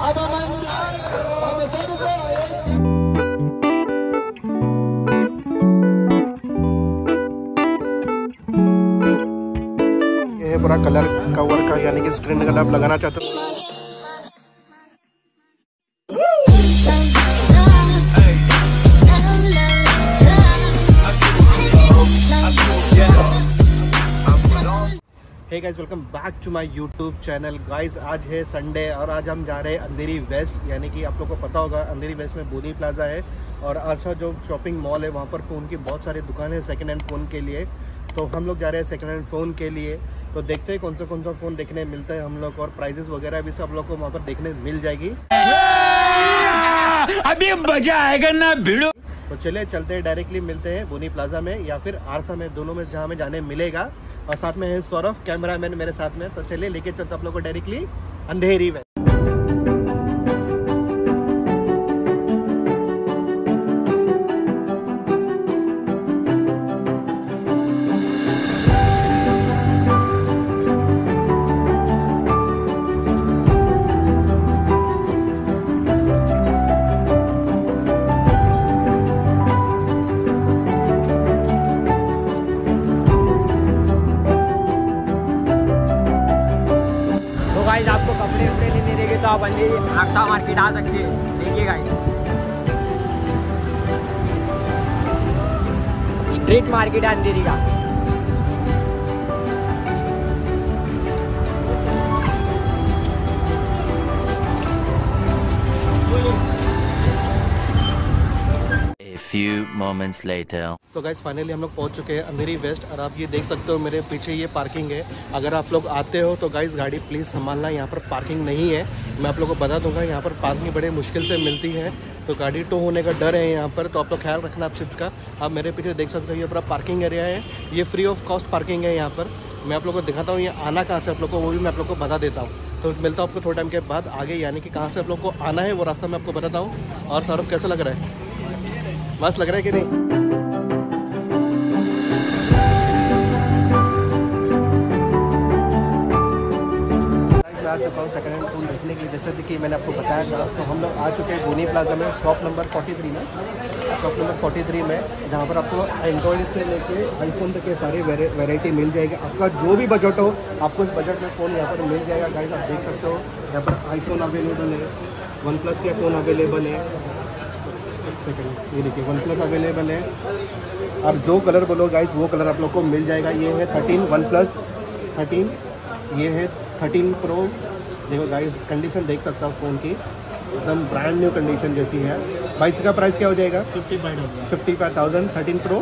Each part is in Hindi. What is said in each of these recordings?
ये है पूरा कलर कवर का, यानी कि स्क्रीन कलर आप लगाना चाहते हो। Hey guys, welcome back to my YouTube channel. Guys आज है संडे और आज हम जा रहे हैं अंधेरी वेस्ट, यानी कि आप लोग को पता होगा अंधेरी वेस्ट में बोनी प्लाजा है और अच्छा जो शॉपिंग मॉल है वहाँ पर फ़ोन की बहुत सारी दुकानें हैं सेकंड हैंड फ़ोन के लिए। तो हम लोग जा रहे हैं सेकंड हैंड फ़ोन के लिए, तो देखते हैं कौन सा फ़ोन देखने मिलता है हम लोग, और प्राइजेस वगैरह भी सब लोग को वहाँ पर देखने मिल जाएगी। अभी मजा आएगा ना भिड़ो। तो चलिए चलते हैं, डायरेक्टली मिलते हैं बोनी प्लाजा में या फिर आरसा में, दोनों में जहाँ हमें जाने मिलेगा। और साथ में है सौरभ कैमरामैन मेरे साथ में। तो चलिए लेके चलते आप लोग को डायरेक्टली अंधेरी में। गाइस आपको कपड़े वपड़े लेने देंगे तो आप अंधेरी आरसा मार्केट आ सकते हैं। देखिए गाइस, स्ट्रीट मार्केट है अंधेरी का। Few moments later. So guys finally हम लोग पहुंच चुके हैं अंधेरी वेस्ट, और आप ये देख सकते हो मेरे पीछे ये पार्किंग है। अगर आप लोग आते हो तो गाइस गाड़ी प्लीज़ संभालना, यहाँ पर पार्किंग नहीं है। मैं आप लोग को बता दूंगा यहाँ पर पार्किंग बड़े मुश्किल से मिलती है, तो गाड़ी टो होने का डर है यहाँ पर, तो आप लोग ख्याल रखना आप चीज़ का। आप मेरे पीछे देख सकते हो ये पूरा पार्किंग एरिया है, ये फ्री ऑफ कॉस्ट पार्किंग है यहाँ पर। मैं आप लोग को दिखाता हूँ ये आना कहाँ से आप लोग को, वो भी मैं आप लोग को बता देता हूँ। तो मिलता हूँ आपको थोड़े टाइम के बाद आगे, यानी कि कहाँ से आप लोग को आना है वो रास्ता मैं आपको बताता हूँ। और सौरभ कैसा लग रहा है? मस्त लग रहा है कि नहीं? मैं आ चुका हूँ सेकंड हैंड फ़ोन देखने के लिए, जैसे कि मैंने आपको बताया था। तो हम लोग आ चुके हैं बोनी प्लाजा में, शॉप नंबर 43 में, शॉप नंबर 43 में, जहाँ पर आपको एंड्रॉइड से लेके आईफोन तक के सारी वैरायटी मिल जाएगी। आपका जो भी बजट हो आपको इस बजट में फ़ोन यहाँ पर मिल जाएगा। गाइस आप देख सकते हो यहाँ पर आईफोन अवेलेबल है, वन प्लस के फ़ोन अवेलेबल है। ये देखिए वन प्लस अवेलेबल है, और जो कलर बोलो गाइस वो कलर आप लोग को मिल जाएगा। ये है 13 वन प्लस 13, ये है 13 प्रो। देखो गाइस कंडीशन देख सकता हूँ फ़ोन की, एकदम ब्रांड न्यू कंडीशन जैसी है। भाई इसका प्राइस क्या हो जाएगा? 55,000। 13 प्रो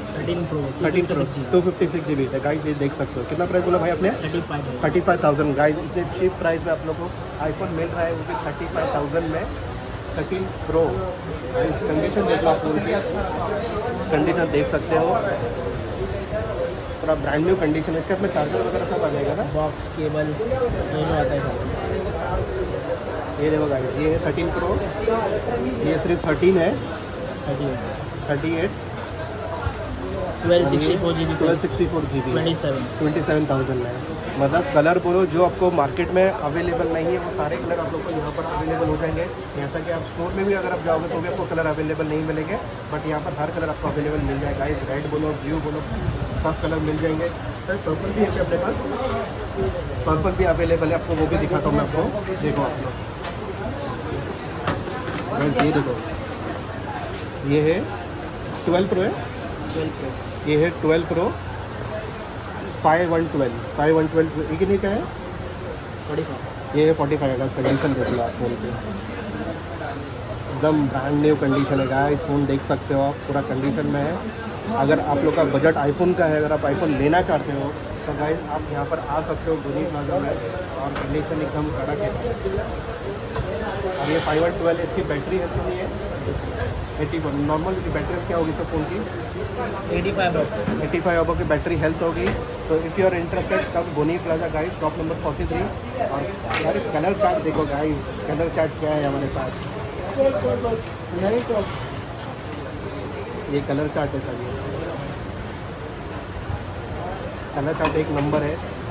256 GB है गाइस, ये देख सकते हो। कितना प्राइस बोला भाई आपने? 35,000 गाइस। इतने चीप प्राइस में आप लोग को आईफोन मिल रहा है, वो भी 35,000 में। 13 प्रो कंडीशन देख लो, फोन की कंडीशन देख सकते हो, पूरा ब्रांड न्यू कंडीशन है। इसके में चार्जर वगैरह सब आ जाएगा ना, बॉक्स केबल दोनों आता है सब। ये देखो गाइस, ये है 13 प्रो, ये सिर्फ 13 है, 38 1264 GB 27,000 में। मतलब कलर बोलो जो आपको मार्केट में अवेलेबल नहीं है वो सारे कलर आप लोग को यहाँ पर अवेलेबल हो जाएंगे। जैसा कि आप स्टोर में भी अगर आप जाओगे तो भी आपको कलर अवेलेबल नहीं मिलेंगे, बट यहाँ पर हर कलर आपको अवेलेबल मिल जाएगा। इस रेड बोलो, ब्लू बोलो, सब कलर मिल जाएंगे। सर पर्पल भी है क्या अपने पास? पर्पल भी अवेलेबल है, आपको वो भी दिखाता हूँ मैं आपको। देखो आप लोग ये देखो, ये है 12 प्रो है, ये है 12 प्रो 5112 ये कितने का है? 45। ये है 45 का। कंडीशन देख लो आप फ़ोन की, एकदम ब्रांड न्यू कंडीशन है गाइस। फ़ोन देख सकते हो आप, पूरा कंडीशन में है। अगर आप लोग का बजट आईफोन का है, अगर आप आईफोन लेना चाहते हो तो गाइस आप यहाँ पर आ सकते हो बोनी प्लाजा में, और कंडीशन एकदम कड़क है। और ये 5112 इसकी बैटरी हेल्थ नहीं है 81। नॉर्मल की बैटरी हेल्थ क्या होगी सर फ़ोन की? 85 आवर की बैटरी हेल्थ होगी। तो if you are interested come Bonny Plaza guys, shop number 43। और यार कलर चार्ट देखो गाइस, कलर चार्ट क्या है हमारे पास, ये कलर चार्ट है सर, ये कलर चार्ट एक नंबर है।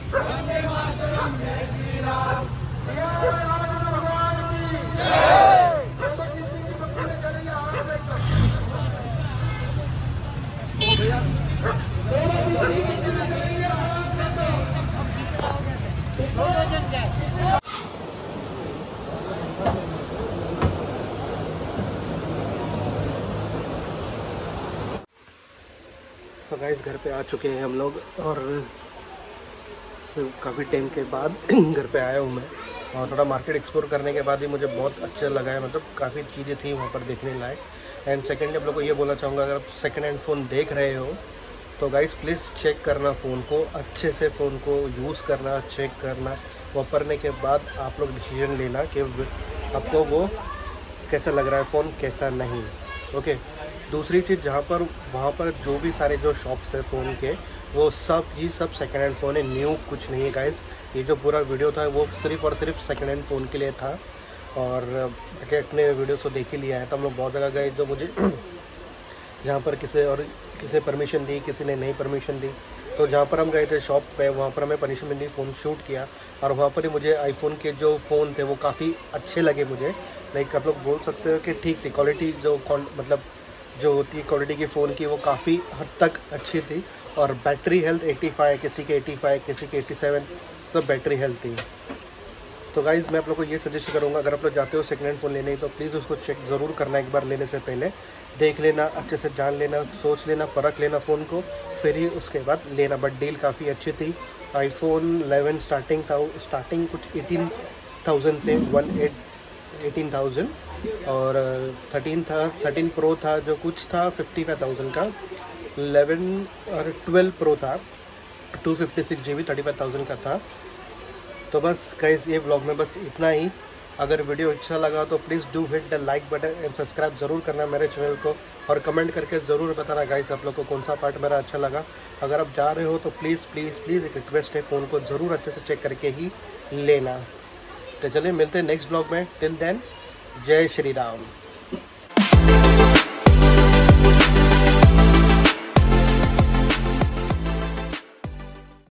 सो गाइस घर पे आ चुके हैं हम लोग और काफ़ी टाइम के बाद घर पे आया हूँ मैं और थोड़ा मार्केट एक्सप्लोर करने के बाद ही मुझे बहुत अच्छा लगा है। मतलब काफ़ी चीज़ें थी वहाँ पर देखने लायक। एंड सेकेंड आप लोग को ये बोलना चाहूँगा, अगर आप सेकेंड हैंड फ़ोन देख रहे हो तो गाइस प्लीज़ चेक करना फ़ोन को अच्छे से, फ़ोन को यूज़ करना, चेक करना, वापरने के बाद आप लोग डिसीजन लेना कि आपको वो कैसा लग रहा है फ़ोन, कैसा नहीं। ओके। दूसरी चीज़, वहाँ पर जो भी सारे जो शॉप्स है फ़ोन के, वो सब सेकेंड हैंड फ़ोन है, न्यू कुछ नहीं है गाइस। ये जो पूरा वीडियो था वो सिर्फ़ और सिर्फ सेकेंड हैंड फ़ोन के लिए था। और अपने वीडियोस को देख ही लिया है। तो हम लोग बहुत जगह गए जो मुझे जहाँ पर किसी परमिशन दी, किसी ने नहीं परमिशन दी। तो जहाँ पर हम गए थे शॉप पे, वहाँ पर हमें परमिशन दी, फ़ोन शूट किया और वहाँ पर ही मुझे आईफोन के जो फ़ोन थे वो काफ़ी अच्छे लगे मुझे। लाइक आप लोग बोल सकते हो कि ठीक थी क्वालिटी, मतलब जो होती है क्वालिटी की फ़ोन की, वो काफ़ी हद तक अच्छी थी। और बैटरी हेल्थ 85, किसी के 85, किसी के 87 सब बैटरी हेल्थ थी। तो गाइज़ मैं आप लोग को ये सजेस्ट करूँगा, अगर आप लोग जाते हो सेकेंड हैंड फ़ोन लेने तो प्लीज़ उसको चेक ज़रूर करना, एक बार लेने से पहले देख लेना, अच्छे से जान लेना, सोच लेना, परख लेना फ़ोन को, फिर ही उसके बाद लेना। बट डील काफ़ी अच्छी थी। आईफोन 11 स्टार्टिंग कुछ 18,000 से 18,000 और 13 प्रो था जो कुछ था 55,000 का, 11 और 12 प्रो था 256 GB 35,000 का था। तो बस गाइस ये व्लॉग में बस इतना ही। अगर वीडियो अच्छा लगा तो please do hit the like button and subscribe ज़रूर करना मेरे चैनल को, और कमेंट करके ज़रूर बताना गाइस आप लोग को कौन सा पार्ट मेरा अच्छा लगा। अगर आप जा रहे हो तो प्लीज़ एक रिक्वेस्ट है, फ़ोन को ज़रूर अच्छे से चेक करके ही लेना। तो चलिए मिलते हैं नेक्स्ट व्लॉग में। टिल देन जय श्री राम।